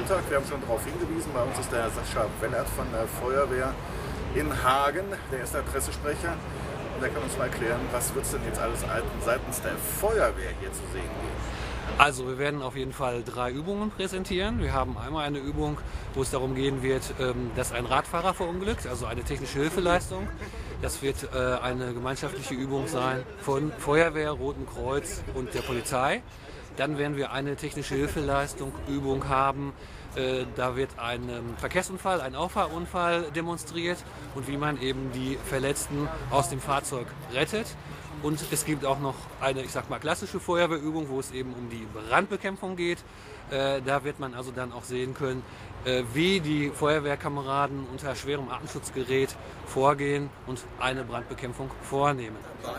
Montag. Wir haben schon darauf hingewiesen. Bei uns ist der Sascha Wellert von der Feuerwehr in Hagen. Der ist der Pressesprecher. Und der kann uns mal erklären, was wird es denn jetzt alles seitens der Feuerwehr hier zu sehen geben? Also wir werden auf jeden Fall 3 Übungen präsentieren. Wir haben einmal eine Übung, wo es darum gehen wird, dass ein Radfahrer verunglückt, also eine technische Hilfeleistung. Das wird eine gemeinschaftliche Übung sein von Feuerwehr, Rotem Kreuz und der Polizei. Dann werden wir eine technische Hilfeleistung Übung haben. Da wird ein Verkehrsunfall, ein Auffahrunfall demonstriert und wie man eben die Verletzten aus dem Fahrzeug rettet. Und es gibt auch noch eine, ich sag mal, klassische Feuerwehrübung, wo es eben um die Brandbekämpfung geht. Da wird man also dann auch sehen können, wie die Feuerwehrkameraden unter schwerem Atemschutzgerät vorgehen und eine Brandbekämpfung vornehmen.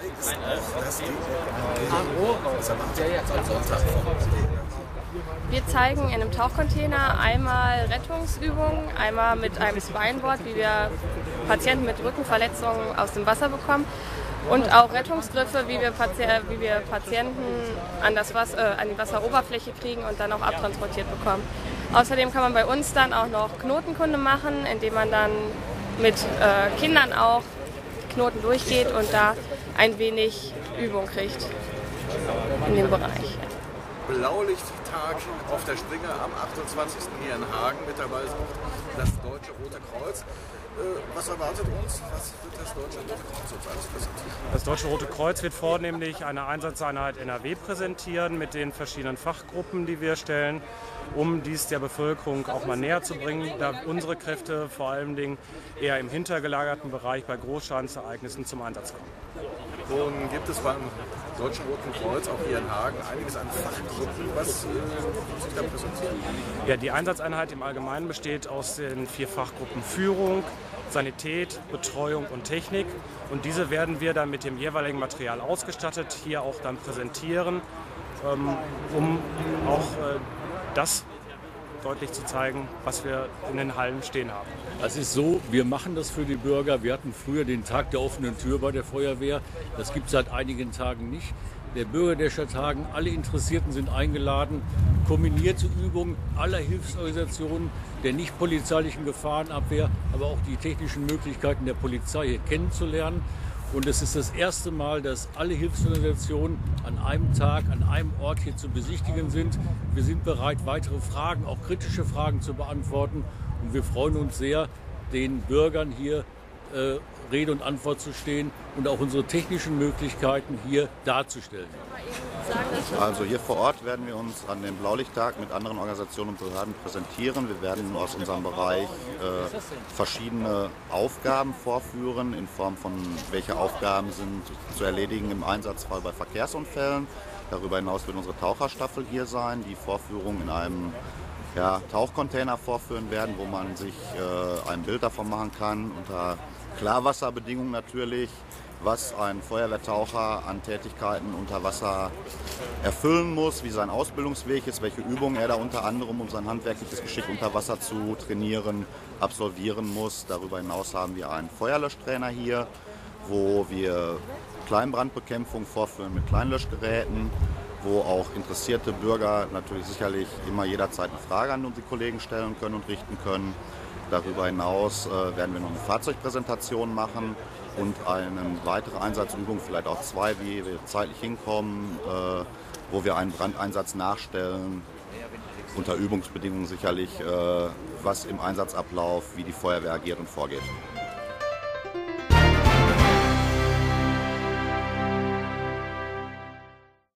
Wir zeigen in einem Tauchcontainer einmal Rettungsübungen, einmal mit einem Spineboard, wie wir Patienten mit Rückenverletzungen aus dem Wasser bekommen. Und auch Rettungsgriffe, wie wir Patienten an die Wasseroberfläche kriegen und dann auch abtransportiert bekommen. Außerdem kann man bei uns dann auch noch Knotenkunde machen, indem man dann mit Kindern auch die Knoten durchgeht und da ein wenig Übung kriegt in dem Bereich. Blaulichttag auf der Springe am 28. hier in Hagen. Mit dabei ist auch das Deutsche Rote Kreuz. Was erwartet uns? Was wird das Deutsche Rote Kreuz uns alles präsentieren? Das Deutsche Rote Kreuz wird vornehmlich eine Einsatzeinheit NRW präsentieren mit den verschiedenen Fachgruppen, die wir stellen, um dies der Bevölkerung auch mal näher zu bringen, da unsere Kräfte vor allen Dingen eher im hintergelagerten Bereich bei Großschadensereignissen zum Einsatz kommen. Nun gibt es beim Deutschen Roten Kreuz auch hier in Hagen einiges an Fachgruppen. Was muss sich da präsentieren? Ja, die Einsatzeinheit im Allgemeinen besteht aus den 4 Fachgruppen Führung, Sanität, Betreuung und Technik. Und diese werden wir dann mit dem jeweiligen Material ausgestattet, hier auch dann präsentieren, um auch das deutlich zu zeigen, was wir in den Hallen stehen haben. Es ist so, wir machen das für die Bürger. Wir hatten früher den Tag der offenen Tür bei der Feuerwehr. Das gibt es seit einigen Tagen nicht. Der Bürger der Stadt Hagen, alle Interessierten sind eingeladen, kombinierte Übungen aller Hilfsorganisationen der nicht polizeilichen Gefahrenabwehr, aber auch die technischen Möglichkeiten der Polizei hier kennenzulernen. Und es ist das erste Mal, dass alle Hilfsorganisationen an einem Tag, an einem Ort hier zu besichtigen sind. Wir sind bereit, weitere Fragen, auch kritische Fragen zu beantworten. Und wir freuen uns sehr, den Bürgern hier Rede und Antwort zu stehen und auch unsere technischen Möglichkeiten hier darzustellen. Also hier vor Ort werden wir uns an dem Blaulichttag mit anderen Organisationen und Behörden präsentieren. Wir werden aus unserem Bereich verschiedene Aufgaben vorführen, in Form von welche Aufgaben sind zu erledigen im Einsatzfall bei Verkehrsunfällen. Darüber hinaus wird unsere Taucherstaffel hier sein, die Vorführung in einem Tauchcontainer vorführen werden, wo man sich ein Bild davon machen kann, unter Klarwasserbedingungen natürlich, was ein Feuerwehrtaucher an Tätigkeiten unter Wasser erfüllen muss, wie sein Ausbildungsweg ist, welche Übungen er da unter anderem, um sein handwerkliches Geschick unter Wasser zu trainieren, absolvieren muss. Darüber hinaus haben wir einen Feuerlöschtrainer hier, wo wir Kleinbrandbekämpfung vorführen mit Kleinlöschgeräten, wo auch interessierte Bürger natürlich sicherlich immer jederzeit eine Frage an unsere Kollegen stellen können und richten können. Darüber hinaus werden wir noch eine Fahrzeugpräsentation machen und eine weitere Einsatzübung, vielleicht auch 2, wie wir zeitlich hinkommen, wo wir einen Brandeinsatz nachstellen, unter Übungsbedingungen sicherlich, was im Einsatzablauf, wie die Feuerwehr agiert und vorgeht.